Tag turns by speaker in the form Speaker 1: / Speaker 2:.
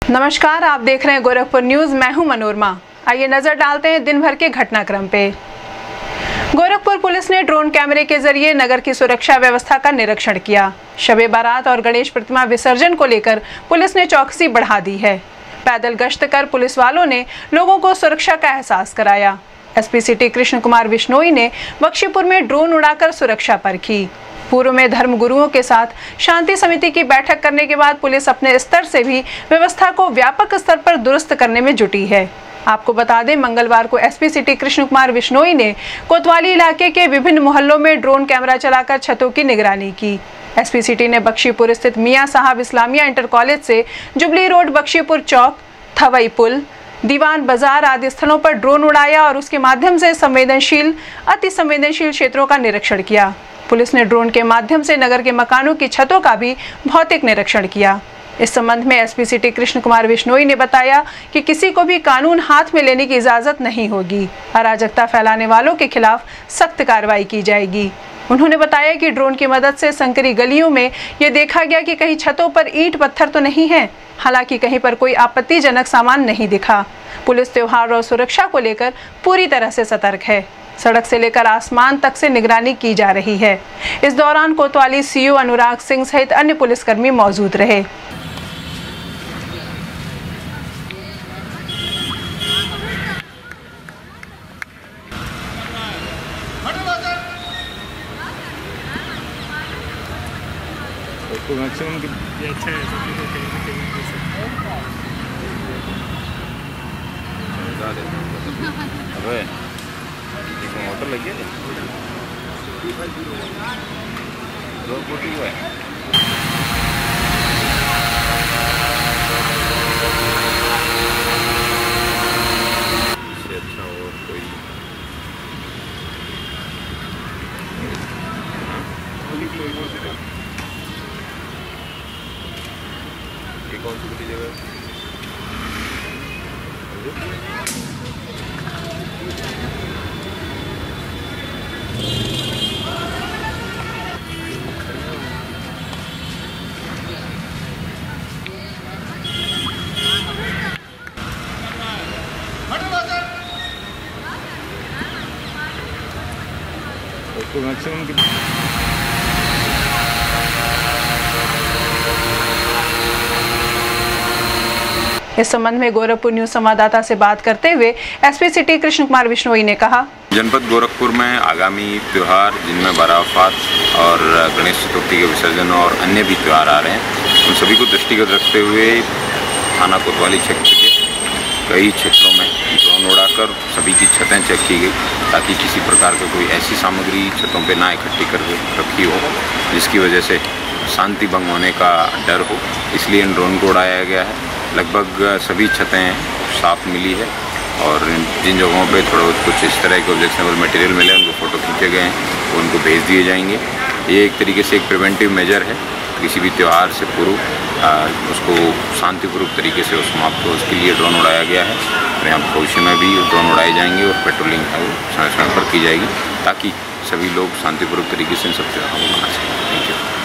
Speaker 1: नमस्कार, आप देख रहे हैं गोरखपुर न्यूज। मैं हूं मनोरमा। आइए नजर डालते हैं दिन भर के घटनाक्रम पे। गोरखपुर पुलिस ने ड्रोन कैमरे के जरिए नगर की सुरक्षा व्यवस्था का निरीक्षण किया। शबे बारात और गणेश प्रतिमा विसर्जन को लेकर पुलिस ने चौकसी बढ़ा दी है। पैदल गश्त कर पुलिस वालों ने लोगों को सुरक्षा का एहसास कराया। एसपी सिटी कृष्ण कुमार बिश्नोई ने बख्शीपुर में ड्रोन उड़ाकर सुरक्षा परखी। पूर्व में धर्म गुरुओं के साथ शांति समिति की बैठक करने के बाद पुलिस अपने स्तर से भी व्यवस्था को व्यापक स्तर पर दुरुस्त करने में जुटी है। आपको बता दें, मंगलवार को एसपी सिटी कृष्ण कुमार बिश्नोई ने कोतवाली इलाके के विभिन्न मोहल्लों में ड्रोन कैमरा चलाकर छतों की निगरानी की। एसपी सिटी ने बख्शीपुर स्थित मियां साहब इस्लामिया इंटर कॉलेज से जुबली रोड, बख्शीपुर चौक, थवई पुल, दीवान बाजार आदि स्थलों पर ड्रोन उड़ाया और उसके माध्यम से अति संवेदनशील क्षेत्रों का निरीक्षण किया। पुलिस ने ड्रोन के माध्यम से नगर के मकानों की छतों का भी भौतिक निरीक्षण किया। इस संबंध में एसपी सिटी कृष्ण कुमार बिश्नोई ने बताया कि किसी को भी कानून हाथ में लेने की इजाजत नहीं होगी। अराजकता फैलाने वालों के खिलाफ सख्त कार्रवाई की जाएगी। उन्होंने बताया कि ड्रोन की मदद से संकरी गलियों में ये देखा गया कि कहीं छतों पर ईंट पत्थर तो नहीं है। हालांकि कहीं पर कोई आपत्तिजनक सामान नहीं दिखा। पुलिस त्योहार और सुरक्षा को लेकर पूरी तरह से सतर्क है। सड़क से लेकर आसमान तक से निगरानी की जा रही है। इस दौरान कोतवाली सीओ अनुराग सिंह सहित अन्य पुलिसकर्मी मौजूद रहे।
Speaker 2: मैक्सिमम अच्छा है अबे मोटर लगी है दो फुटी हुआ है। अच्छा और कोई ये कौन सी बड़ी जगह है? उसको मैक्सिमम
Speaker 1: इस संबंध में गोरखपुर न्यूज संवाददाता से बात करते हुए एसपी सिटी कृष्ण कुमार बिश्नोई ने कहा,
Speaker 3: जनपद गोरखपुर में आगामी त्यौहार जिनमें बारात और गणेश चतुर्थी के विसर्जन और अन्य भी त्यौहार आ रहे हैं, उन सभी को दृष्टिगत रखते हुए थाना कोतवाली क्षेत्र के कई क्षेत्रों में ड्रोन उड़ाकर सभी की छतें चेक की गई ताकि किसी प्रकार की कोई ऐसी सामग्री छतों पर ना इकट्ठी कर रखी हो जिसकी वजह से शांति भंग होने का डर हो। इसलिए इन ड्रोन को उड़ाया गया है। लगभग सभी छतें साफ मिली है और जिन जगहों पे थोड़ा कुछ इस तरह के ऑब्जेक्शनेबल मटेरियल मिले उनको फ़ोटो खींचे गए हैं, वो उनको भेज दिए जाएंगे। ये एक तरीके से एक प्रिवेंटिव मेजर है। किसी भी त्यौहार से पूर्व उसको शांतिपूर्वक तरीके से समाप्त हो, उसके लिए ड्रोन उड़ाया गया है। और यहाँ भविष्य में भी ड्रोन उड़ाए जाएंगे और पेट्रोलिंग है वो समय समय पर की जाएगी ताकि सभी लोग शांतिपूर्वक तरीके से इन सब त्योहारों को मना सकें। Thank you.